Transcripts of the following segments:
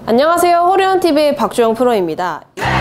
안녕하세요. 호리원TV의 박주영 프로입니다.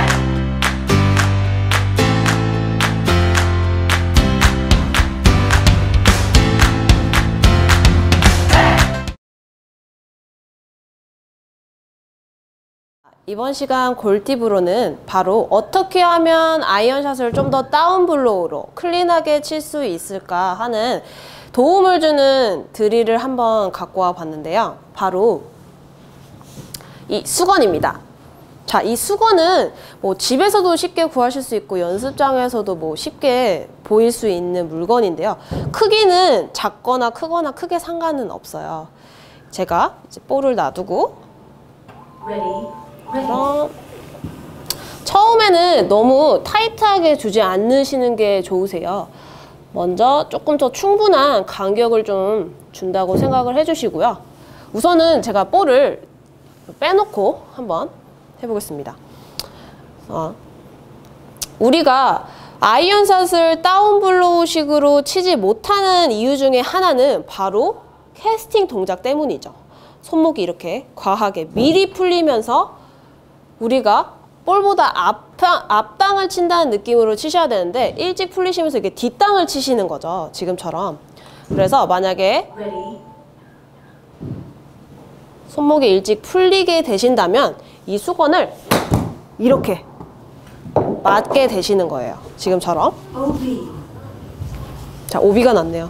이번 시간 골팁으로는 바로 어떻게 하면 아이언샷을 좀 더 다운블로우로 클린하게 칠 수 있을까 하는 도움을 주는 드릴을 한번 갖고 와 봤는데요. 바로 이 수건입니다. 자, 이 수건은 뭐 집에서도 쉽게 구하실 수 있고 연습장에서도 뭐 쉽게 보일 수 있는 물건인데요. 크기는 작거나 크거나 크게 상관은 없어요. 제가 이제 볼을 놔두고 그럼 처음에는 너무 타이트하게 주지 않으시는 게 좋으세요. 먼저 조금 더 충분한 간격을 좀 준다고 생각을 해주시고요. 우선은 제가 볼을 빼놓고 한번 해보겠습니다. 우리가 아이언샷을 다운블로우식으로 치지 못하는 이유 중에 하나는 바로 캐스팅 동작 때문이죠. 손목이 이렇게 과하게 미리 풀리면서 우리가 볼보다 앞땅을 친다는 느낌으로 치셔야 되는데 일찍 풀리시면서 이렇게 뒷땅을 치시는 거죠. 지금처럼. 그래서 만약에 손목이 일찍 풀리게 되신다면 이 수건을 이렇게 맞게 되시는 거예요. 지금처럼. 자, 오비가 났네요.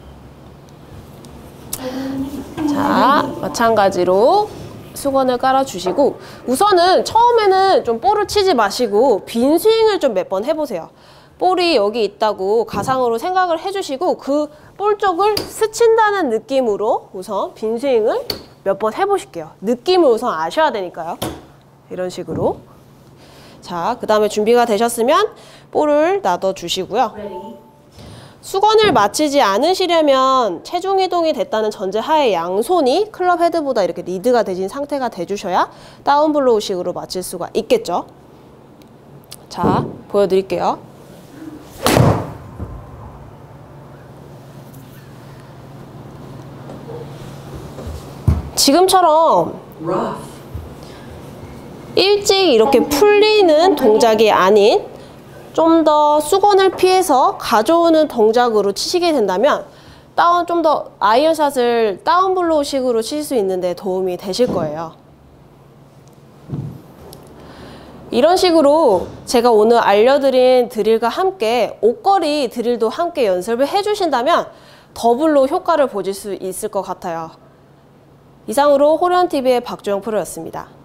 자, 마찬가지로 수건을 깔아주시고 우선은 처음에는 좀 볼을 치지 마시고 빈 스윙을 좀 몇 번 해보세요. 볼이 여기 있다고 가상으로 생각을 해주시고 그 볼 쪽을 스친다는 느낌으로 우선 빈 스윙을 몇 번 해보실게요. 느낌을 우선 아셔야 되니까요. 이런 식으로. 자, 그 다음에 준비가 되셨으면 볼을 놔둬주시고요. 수건을 맞히지 않으시려면 체중 이동이 됐다는 전제 하에 양손이 클럽 헤드보다 이렇게 리드가 되신 상태가 돼주셔야 다운블로우식으로 맞힐 수가 있겠죠. 자, 보여드릴게요. 지금처럼 일찍 이렇게 풀리는 동작이 아닌 좀 더 수건을 피해서 가져오는 동작으로 치시게 된다면 좀 더 아이언샷을 다운블로우식으로 칠 수 있는데 도움이 되실 거예요. 이런 식으로 제가 오늘 알려드린 드릴과 함께 옷걸이 드릴도 함께 연습을 해주신다면 더블로 효과를 보실 수 있을 것 같아요. 이상으로 호리원TV의 박주영 프로였습니다.